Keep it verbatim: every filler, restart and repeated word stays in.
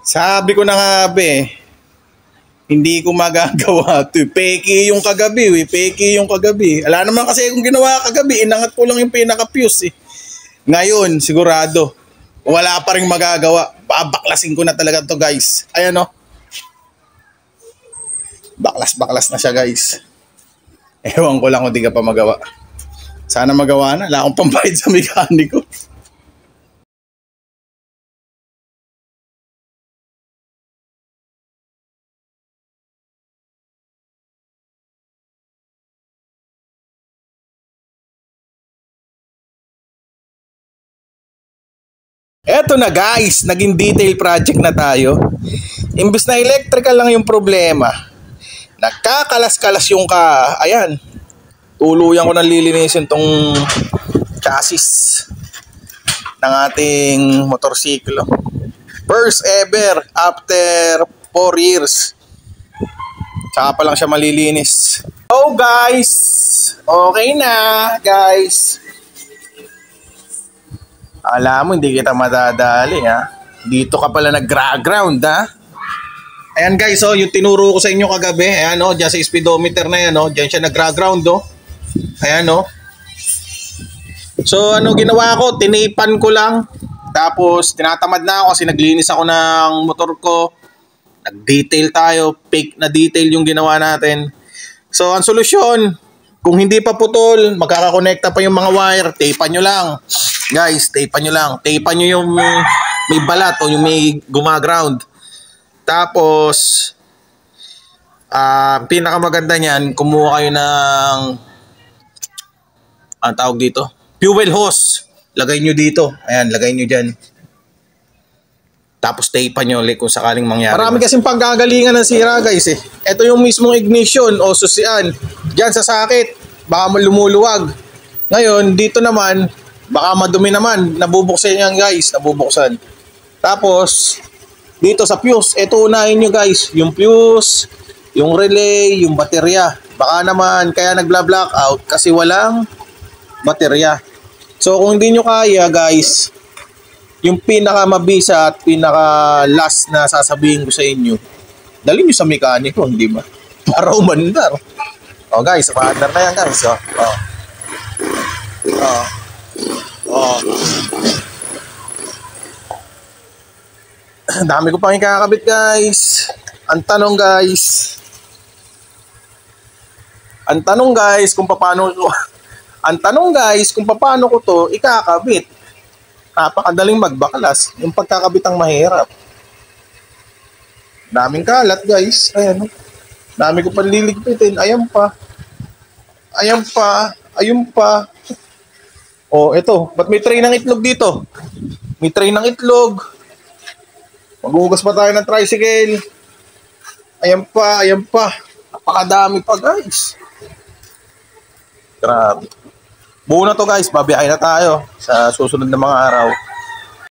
Sabi ko na nga, be, hindi ko magagawa ito. Peki yung kagabi, we. Peki yung kagabi. Ala naman kasi kung ginawa kagabi, inangat ko lang yung pinaka-fuse eh. Ngayon, sigurado, wala pa rin magagawa. Babaklasin ko na talaga to, guys. Ayan o. Baklas-baklas na siya, guys. Ewan ko lang kung di ka pa magawa. Sana magawa na. Wala akong pambayad sa mekaniko. Eto na guys, naging detail project na tayo. Imbes na electrical lang yung problema, nagkakalas-kalas yung ka... Ayan, tuluyan ko nang lilinisin tong chassis ng ating motorsiklo. First ever after four years. Tsaka pa lang siya malilinis. Oh guys, okay na guys. Alam mo, hindi kita madadali ha. Dito ka pala nag-ground ha. Ayan guys, oh, yung tinuro ko sa inyo kagabi. Ayan oh, dyan sa speedometer na yan oh. Dyan siya nag-ground oh. Ayan oh. So ano ginawa ko? Tinipan ko lang. Tapos tinatamad na ako kasi naglinis ako ng motor ko. Nag-detail tayo. Fake na detail yung ginawa natin. So ang solusyon, kung hindi pa putol, magkakakonekta pa yung mga wire, tapean nyo lang. Guys, tapean nyo lang. Tapean nyo yung may balat o yung may gumaground. Tapos, uh, pinakamaganda niyan, kumuha kayo ng, ang tawag dito, fuel hose. Lagay nyo dito. Ayan, lagay nyo dyan. Tapos tapean nyo ulit kung sakaling mangyari. Marami kasing panggagalingan ng sira guys eh. Ito yung mismong ignition o susian. Diyan sa sakit, baka lumuluwag. Ngayon, dito naman, baka madumi naman. Nabubuksan yan guys, nabubuksan. Tapos, dito sa fuse, ito unahin nyo guys. Yung fuse, yung relay, yung baterya. Baka naman, kaya nagla-blackout kasi walang baterya. So, kung hindi nyo kaya guys, yung pinaka-mabisa at pinaka-last na sasabihin ko sa inyo, dali nyo sa mekaniko, hindi ba? Para umandar. O guys, umandar na yan guys. O. O. O. Oh. Dami ko pang ikakabit guys. Ang tanong guys. Ang tanong guys kung paano ko Ang tanong guys kung paano ko to ikakabit. Napakadaling magbaklas. Yung pagkakabit ang mahirap. Daming kalat guys. Ayan. Dami ko pang liligpitin. Ayan pa. Ayan pa. Ayun pa. Oh, ito. Ba't may tray ng itlog dito? May tray ng itlog. Maghugas pa tayo ng tricycle. Ayan pa, ayan pa. Napakadami pa, guys. Grabe. Buo na to, guys. Babiyahin na tayo sa susunod na mga araw.